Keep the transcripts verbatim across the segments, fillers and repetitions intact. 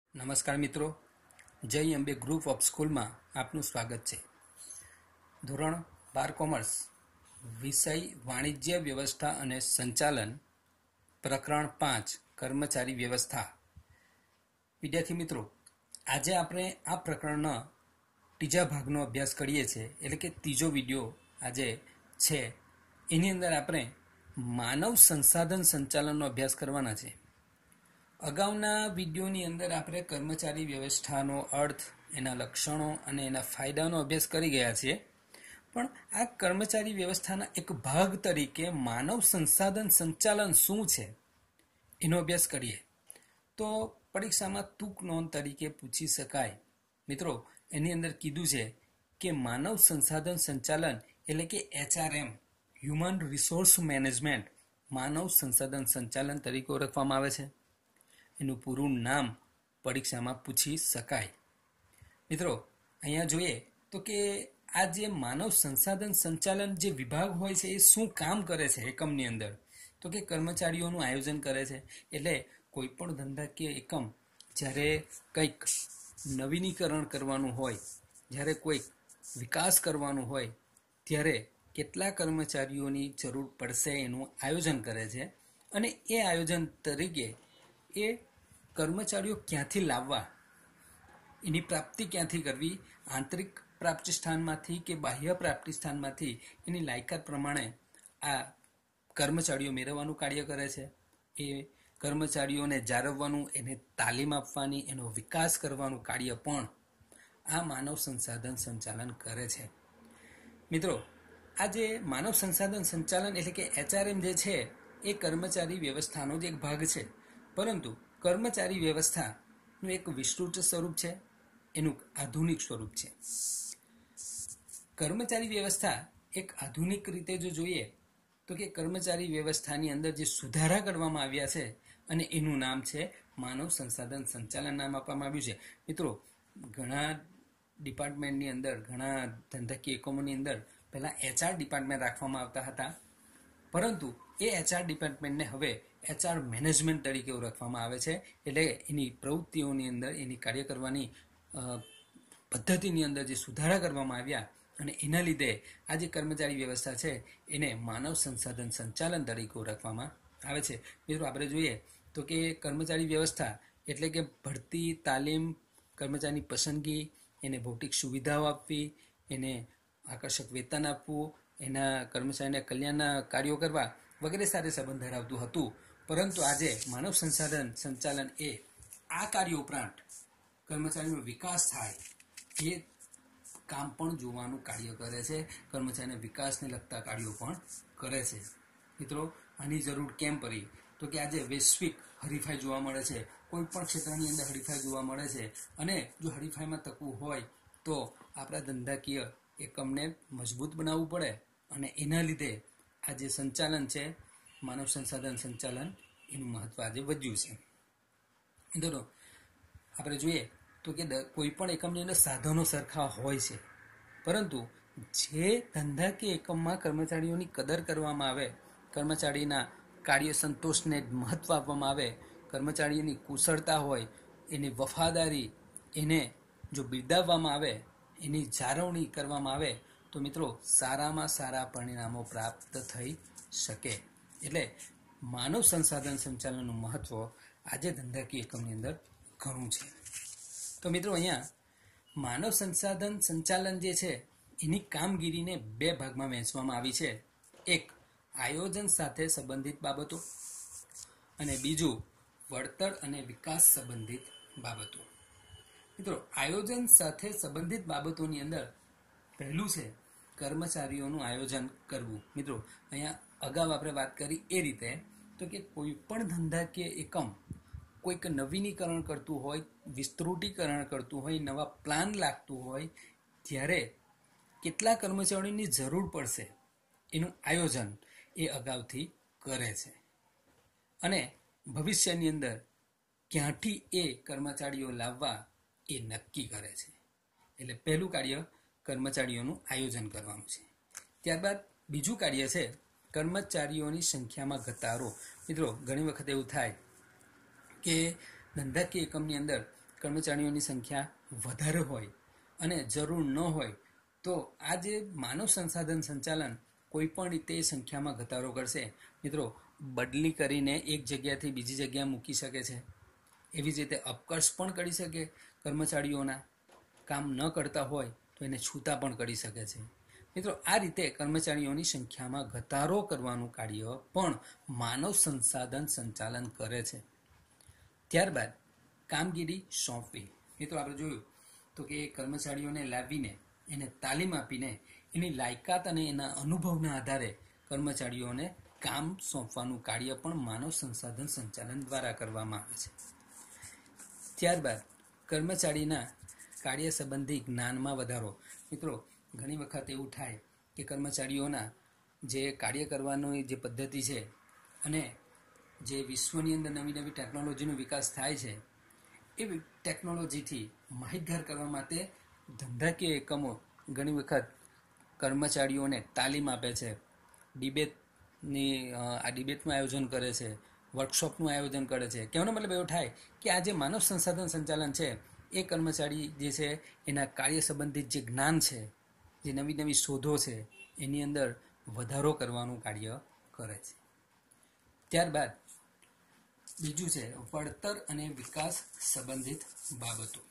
નમસ્કાર મિત્રો, જય અંબે ગ્રુપ ઓફ સ્કૂલમાં આપનું સ્વાગત છે. ધોરણ બાર કોમર્સ, વિષય વાણિજ્ય વ્યવસ્થા અને સંચાલન, પ્રકરણ પાંચ કર્મચારી વ્યવસ્થા. વિદ્યાર્થી મિત્રો, આજે આપણે આ પ્રકરણના ત્રીજા ભાગનો અભ્યાસ કરીએ છીએ, એટલે કે ત્રીજો વિડીયો આજે છે. એની અંદર આપણે માનવ સંસાધન સંચાલનનો અભ્યાસ કરવાના છે. અગાઉના વિડીયોની અંદર આપણે કર્મચારી વ્યવસ્થાનો અર્થ, એના લક્ષણો અને એના ફાયદાનો અભ્યાસ કરી ગયા છીએ. પણ આ કર્મચારી વ્યવસ્થાના એક ભાગ તરીકે માનવ સંસાધન સંચાલન શું છે એનો અભ્યાસ કરીએ તો પરીક્ષામાં ટૂંક નોંધ તરીકે પૂછી શકાય. મિત્રો, એની અંદર કીધું છે કે માનવ સંસાધન સંચાલન એટલે કે એચઆરએમ, હ્યુમન રિસોર્સ મેનેજમેન્ટ, માનવ સંસાધન સંચાલન તરીકે ઓળખવામાં આવે છે. એનું પૂરું નામ પરીક્ષામાં પૂછી શકાય. મિત્રો, અહીંયા જોઈએ તો કે આ જે માનવ સંસાધન સંચાલન જે વિભાગ હોય છે એ શું કામ કરે છે એકમની અંદર, તો કે કર્મચારીઓનું આયોજન કરે છે. એટલે કોઈ પણ ધંધાકીય એકમ જ્યારે કંઈક નવીનીકરણ કરવાનું હોય, જ્યારે કોઈક વિકાસ કરવાનું હોય, ત્યારે કેટલા કર્મચારીઓની જરૂર પડશે એનું આયોજન કરે છે. અને એ આયોજન તરીકે એ કર્મચારીઓ ક્યાંથી લાવવા, એની પ્રાપ્તિ ક્યાંથી કરવી, આંતરિક પ્રાપ્તિ સ્થાનમાંથી કે બાહ્ય પ્રાપ્તિ સ્થાનમાંથી એની લાયકાત પ્રમાણે આ કર્મચારીઓ મેળવવાનું કાર્ય કરે છે. એ કર્મચારીઓને જાળવવાનું, એને તાલીમ આપવાની, એનો વિકાસ કરવાનું કાર્ય પણ આ માનવ સંસાધન સંચાલન કરે છે. મિત્રો, આ જે માનવ સંસાધન સંચાલન એટલે કે એચઆરએમ જે છે એ કર્મચારી વ્યવસ્થાનો જ એક ભાગ છે. પરંતુ કર્મચારી વ્યવસ્થાનું એક વિસ્તૃત સ્વરૂપ છે, એનું આધુનિક સ્વરૂપ છે. કર્મચારી વ્યવસ્થા એક આધુનિક રીતે જો જોઈએ તો કે કર્મચારી વ્યવસ્થાની અંદર જે સુધારા કરવામાં આવ્યા છે અને એનું નામ છે માનવ સંસાધન સંચાલન નામ આપવામાં આવ્યું છે. મિત્રો, ઘણા ડિપાર્ટમેન્ટની અંદર, ઘણા ધંધાકીય એકમોની અંદર પહેલાં એચઆર ડિપાર્ટમેન્ટ રાખવામાં આવતા હતા, પરંતુ એ એચઆર ડિપાર્ટમેન્ટને હવે એચઆર મેનેજમેન્ટ તરીકે ઓળખવામાં આવે છે. એટલે એની પ્રવૃત્તિઓની અંદર, એની કાર્ય કરવાની પદ્ધતિની અંદર જે સુધારા કરવામાં આવ્યા અને એના લીધે આ જે કર્મચારી વ્યવસ્થા છે એને માનવ સંસાધન સંચાલન તરીકે ઓળખવામાં આવે છે. મિત્રો, આપણે જોઈએ તો કે કર્મચારી વ્યવસ્થા એટલે કે ભરતી, તાલીમ, કર્મચારીની પસંદગી, એને ભૌતિક સુવિધાઓ આપવી, એને આકર્ષક વેતન આપવું, એના કર્મચારીના કલ્યાણના કાર્યો કરવા વગેરે સાથે સંબંધ ધરાવતું હતું. પરંતુ આજે માનવ સંસાધન સંચાલન એ આ કાર્ય ઉપરાંત કર્મચારીનો વિકાસ થાય એ કામ પણ જોવાનું કાર્ય કરે છે. કર્મચારીના વિકાસને લગતા કાર્યો પણ કરે છે. મિત્રો, આની જરૂર કેમ પડી તો કે આજે વૈશ્વિક હરીફાઈ જોવા મળે છે. કોઈ પણ ક્ષેત્રની અંદર હરીફાઈ જોવા મળે છે અને જો હરીફાઈમાં તકવું હોય તો આપણા ધંધાકીય એકમને મજબૂત બનાવવું પડે અને એના લીધે આ જે સંચાલન છે, માનવ સંસાધન સંચાલન, એનું મહત્વ આજે વધ્યું છે. મિત્રો, આપણે જોઈએ તો કે કોઈ પણ એકમની અંદર સાધનો સરખા હોય છે, પરંતુ જે ધંધાકીય એકમમાં કર્મચારીઓની કદર કરવામાં આવે, કર્મચારીના કાર્ય સંતોષને મહત્વ આપવામાં આવે, કર્મચારીની કુશળતા હોય, એની વફાદારી, એને જો બિરદાવવામાં આવે, એની જાળવણી કરવામાં આવે તો મિત્રો સારામાં સારા પરિણામો પ્રાપ્ત થઈ શકે. એટલે માનવ સંસાધન સંચાલનનું મહત્વ આજે ધંધાકીય એકમની અંદર ઘણું છે. તો મિત્રો, અહીંયા માનવ સંસાધન સંચાલન જે છે એની કામગીરીને બે ભાગમાં વહેંચવામાં આવી છે. એક, આયોજન સાથે સંબંધિત બાબતો અને બીજું, વળતર અને વિકાસ સંબંધિત બાબતો. મિત્રો, આયોજન સાથે સંબંધિત બાબતોની અંદર પહેલું છે કર્મચારીઓનું આયોજન કરવું. મિત્રો, અહીંયા અગાઉ આપણે વાત કરી એ રીતે તો કે કોઈ પણ ધંધાકીય એકમ કોઈક નવીનીકરણ કરતું હોય, વિસ્તૃતીકરણ કરતું હોય, નવા પ્લાન લાગતું હોય, ત્યારે કેટલા કર્મચારીઓની જરૂર પડશે એનું આયોજન એ અગાઉથી કરે છે અને ભવિષ્યની અંદર ક્યાંથી એ કર્મચારીઓ લાવવા એ નક્કી કરે છે. એટલે પહેલું કાર્ય કર્મચારીઓનું આયોજન કરવાનું છે. ત્યારબાદ બીજું કાર્ય છે કર્મચારીઓની સંખ્યામાં ઘટાડો. મિત્રો, ઘણી વખત એવું થાય કે ધંધાકીય એકમની અંદર કર્મચારીઓની સંખ્યા વધારે હોય અને જરૂર ન હોય તો આ જે માનવ સંસાધન સંચાલન કોઈ પણ રીતે સંખ્યામાં ઘટાડો કરશે. મિત્રો, બદલી કરીને એક જગ્યાથી બીજી જગ્યા મૂકી શકે છે. એવી જ રીતે અપકર્ષ પણ કરી શકે. કર્મચારીઓના કામ ન કરતા હોય તો એને છૂતા પણ કરી શકે છે. મિત્રો, આ રીતે કર્મચારીઓની સંખ્યામાં ઘટાડો કરવાનું કાર્ય પણ માનવ સંસાધન સંચાલન કરે છે. ત્યારબાદ કામગીરી સોંપવી. મિત્રો, આપણે જોયું તો કે કર્મચારીઓને લાવીને એને તાલીમ આપીને એની લાયકાત અને એના અનુભવના આધારે કર્મચારીઓને કામ સોંપવાનું કાર્ય પણ માનવ સંસાધન સંચાલન દ્વારા કરવામાં આવે છે. ત્યારબાદ કર્મચારીના કાર્ય સંબંધી જ્ઞાનમાં વધારો. મિત્રો, ઘણી વખત એવું થાય કે કર્મચારીઓના જે કાર્ય કરવાની જે પદ્ધતિ છે અને જે વિશ્વની અંદર નવી નવી ટેકનોલોજીનો વિકાસ થાય છે એ ટેકનોલોજીથી માહિતગાર કરવા માટે ધંધાકીય એકમો ઘણી વખત કર્મચારીઓને તાલીમ આપે છે. ડિબેટની આ ડિબેટનું આયોજન કરે છે, વર્કશોપનું આયોજન કરે છે. કહેવાનો મતલબ એવો થાય કે આ જે માનવ સંસાધન સંચાલન છે એ કર્મચારી જે છે એના કાર્ય સંબંધિત જે જ્ઞાન છે, જે નવી નવી શોધો છે એની અંદર વધારો કરવાનું કાર્ય કરે છે. ત્યારબાદ બીજું છે વળતર અને વિકાસ સંબંધિત બાબતો.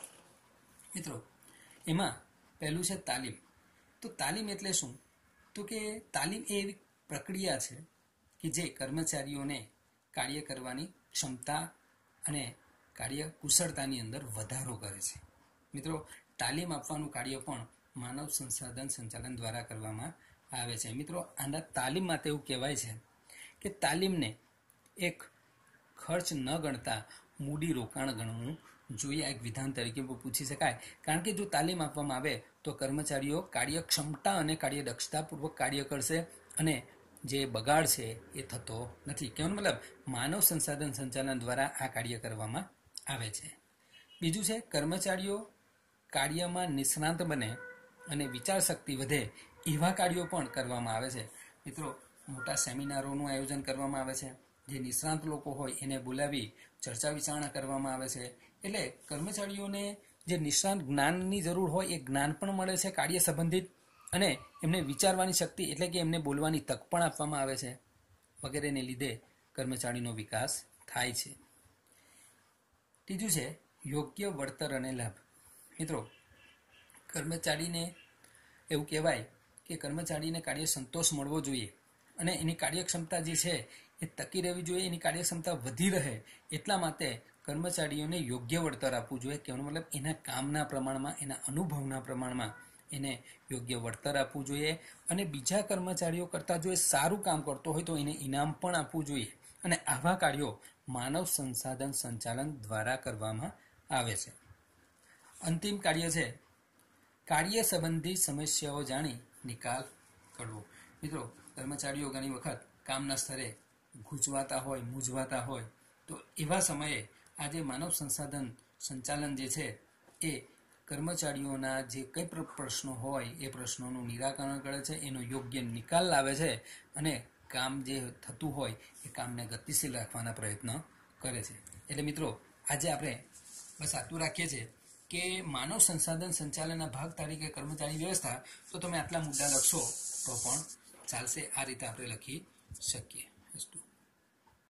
મિત્રો, એમાં પહેલું છે તાલીમ. તો તાલીમ એટલે શું? તો કે તાલીમ એ એવી પ્રક્રિયા છે કે જે કર્મચારીઓને કાર્ય કરવાની ક્ષમતા અને કાર્ય કુશળતાની અંદર વધારો કરે છે. મિત્રો, તાલીમ આપવાનું કાર્ય પણ માનવ સંસાધન સંચાલન દ્વારા કરવામાં આવે છે. મિત્રો, આના તાલીમ માટે એવું કહેવાય છે કે તાલીમને એક ખર્ચ ન ગણતા મૂડી રોકાણ ગણવું જોઈએ. એક વિધાન તરીકે પૂછી શકાય. કારણ કે જો તાલીમ આપવામાં આવે તો કર્મચારીઓ કાર્યક્ષમતા અને કાર્યદક્ષતાપૂર્વક કાર્ય કરશે અને જે બગાડ છે એ થતો નથી. કહેવાનો મતલબ માનવ સંસાધન સંચાલન દ્વારા આ કાર્ય કરવામાં આવે છે. બીજું છે કર્મચારીઓ કાર્યમાં નિષ્ણાંત બને અને વિચાર શક્તિ વધે એવા કાર્યો પણ કરવામાં આવે છે. મિત્રો, મોટા સેમિનારોનું આયોજન કરવામાં આવે છે. જે નિષ્ણાંત લોકો હોય એને બોલાવી ચર્ચા વિચારણા કરવામાં આવે છે. એટલે કર્મચારીઓને જે નિષ્ણાંત જ્ઞાનની જરૂર હોય એ જ્ઞાન પણ મળે છે કાર્ય સંબંધિત, અને એમને વિચારવાની શક્તિ એટલે કે એમને બોલવાની તક પણ આપવામાં આવે છે. વગેરેને લીધે કર્મચારીનો વિકાસ થાય છે. ત્રીજું છે યોગ્ય વળતર અને લાભ. મિત્રો, કર્મચારીને એવું કહેવાય કે કર્મચારીને કાર્ય સંતોષ મળવો જોઈએ અને એની કાર્યક્ષમતા જે છે એ ટકી રહેવી જોઈએ, એની કાર્યક્ષમતા વધી રહે એટલા માટે કર્મચારીઓને યોગ્ય વળતર આપવું જોઈએ. કહેવાનો મતલબ એના કામના પ્રમાણમાં, એના અનુભવના પ્રમાણમાં એને યોગ્ય વળતર આપવું જોઈએ. અને બીજા કર્મચારીઓ કરતાં જો એ સારું કામ કરતો હોય તો એને ઇનામ પણ આપવું જોઈએ. અને આવા કાર્યો માનવ સંસાધન સંચાલન દ્વારા કરવામાં આવે છે. અંતિમ કાર્ય છે કાર્ય સંબંધી સમસ્યાઓ જાણી નિકાલ કરવો. મિત્રો, કર્મચારીઓ ઘણી વખત કામના સ્તરે ગૂંચવાતા હોય, મૂંઝવાતા હોય તો એવા સમયે આજે માનવ સંસાધન સંચાલન જે છે એ કર્મચારીઓના જે કંઈ પણ પ્રશ્નો હોય એ પ્રશ્નોનું નિરાકરણ કરે છે, એનો યોગ્ય નિકાલ લાવે છે અને કામ જે થતું હોય એ કામને ગતિશીલ રાખવાના પ્રયત્ન કરે છે. એટલે મિત્રો, આજે આપણે બસ આટલું રાખીએ છીએ કે માનવ સંસાધન સંચાલનના ભાગ તરીકે કર્મચારી વ્યવસ્થા, તો તમે આટલા મુદ્દા લખશો તો પણ ચાલશે. આ રીતે આપણે લખી શકીએ.